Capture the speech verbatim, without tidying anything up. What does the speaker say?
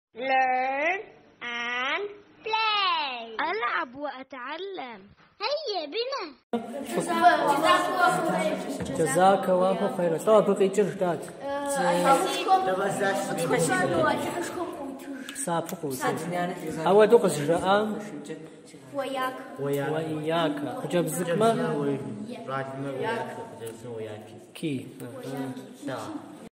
learn and play. ألعب وأتعلم. هيا بنا. جزاك الله خيرا. طبعا بقي جردات. سابقوا. أول دوقس جرام. وياك. وياك. جاب زكمة. كي.